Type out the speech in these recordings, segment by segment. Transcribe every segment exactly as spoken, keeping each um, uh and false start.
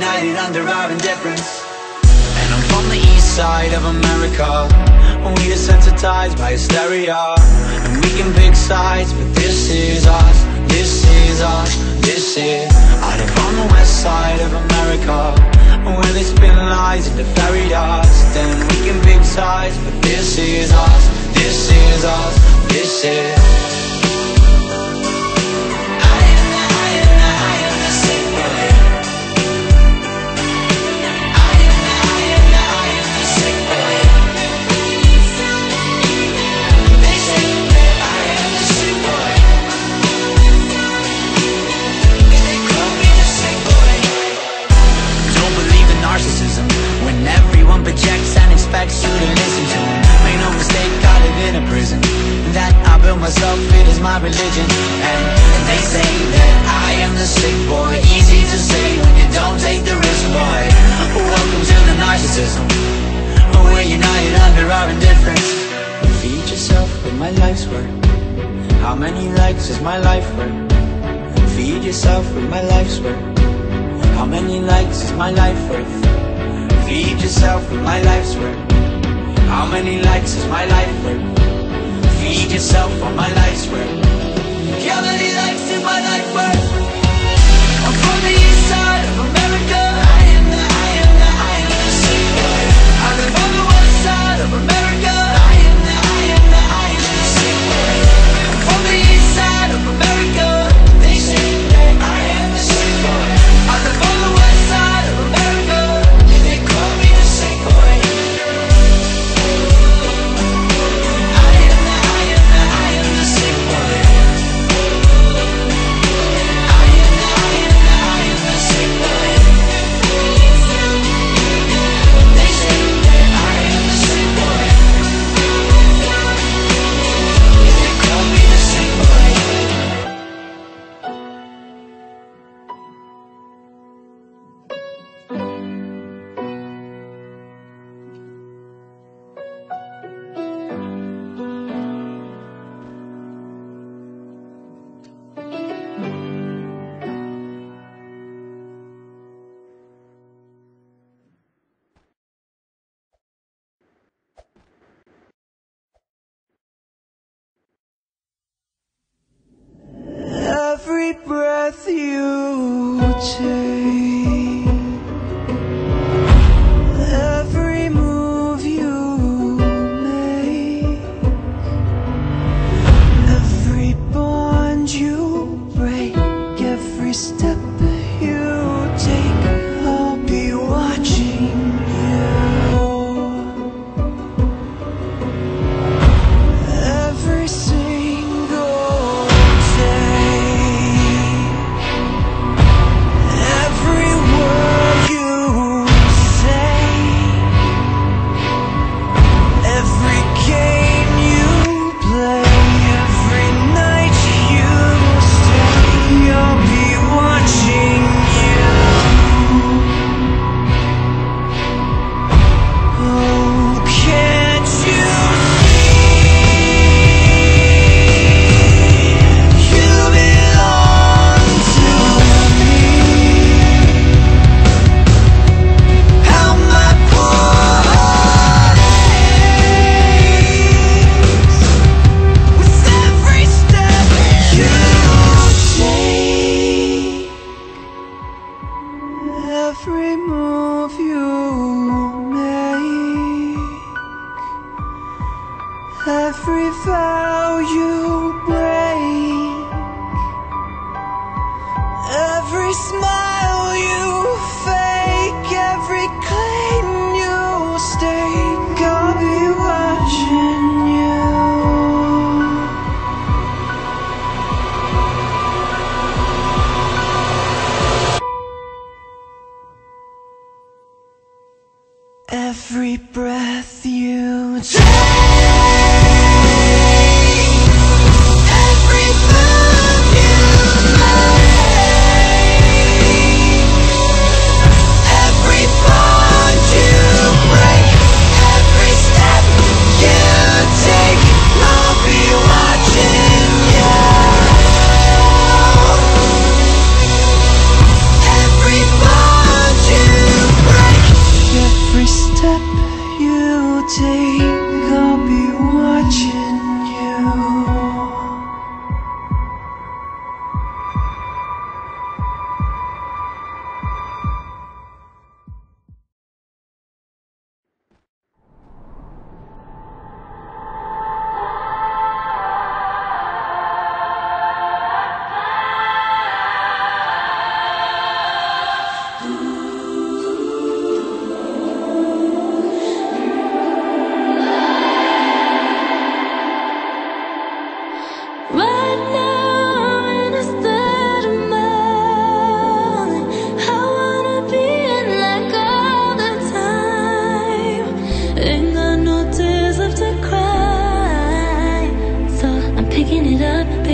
united under our indifference. And I'm from the east side of America, we desensitized by hysteria. And we can pick sides, but this is us, this is us, this is. I live on the west side of America, where they spin lies into fairy dust. Then we can pick sides, but this is us, this is us, this is. Projects and expects you to listen to him. Make no mistake, I live in a prison that I built myself, it is my religion. And they say that I am the sick boy. Easy to say when you don't take the risk, boy. Welcome to the narcissism, we're united under our indifference. Feed yourself with my life's work. How many likes is my life worth? Feed yourself with my life's work. How many likes is my life worth? Feed yourself with my life's work. How many likes is my life worth? Feed yourself on my life's work. How many likes is my life worth? I'm from the east side of America. I am the, I am the, I am the sick boy. I live on the west side of America. I am the, I am the, I am the sick boy. I'm from the east side of America. They say that I am the sick boy. I live on the west side of America. Every breath you take, every move you make, every bond you break, every step you take, I'll be watching you. Every single every word you say, every game you play, every night you stay, I'll be watching you. Oh, can't you see? You belong to me. How my poor heart aches with every step you take, every move you make, every vow you break, every smile you fake, every claim you stake, I'll be watching you. Every breath you take, every move you make, every bond you break, every step you take, I'll be watching you. Every bond you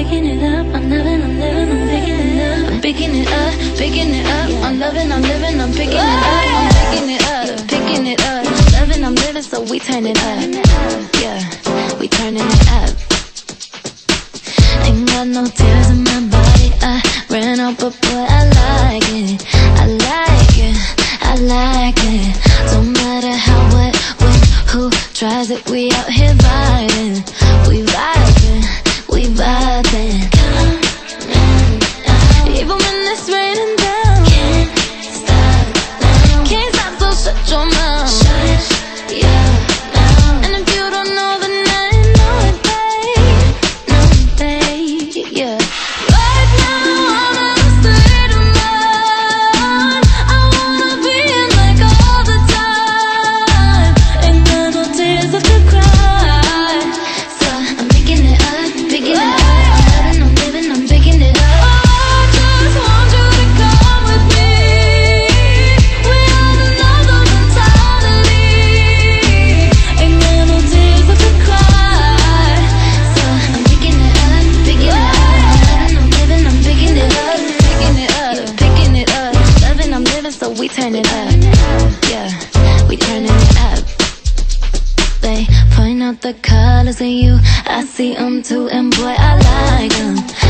picking it up. I'm loving, I'm living, I'm picking it up. I'm picking it up, picking it up. I'm loving, I'm living, I'm picking it up. I'm picking it up, picking it up. Loving, I'm living, so we turn it up. Yeah, we turning it up. Ain't got no tears in my body. I ran out, but boy, I like it. I like it, I like it. Don't matter how, what, when, who tries it. We out here vibing, we vibing, we vibing. Even when it's raining down, can't stop now. Can't stop, so shut your mouth. Shut your mouth. And if you don't know, then I know it, babe. Know it, babe, yeah. Right now, I'm in a state of mind. I wanna be in like all the time. Ain't got no tears left to cry. So I'm picking it up, picking it up. I'm loving, I'm living, I'm picking it up. We turn it up, yeah, we turning it up. They point out the colors in you, I see them too, and boy, I like them.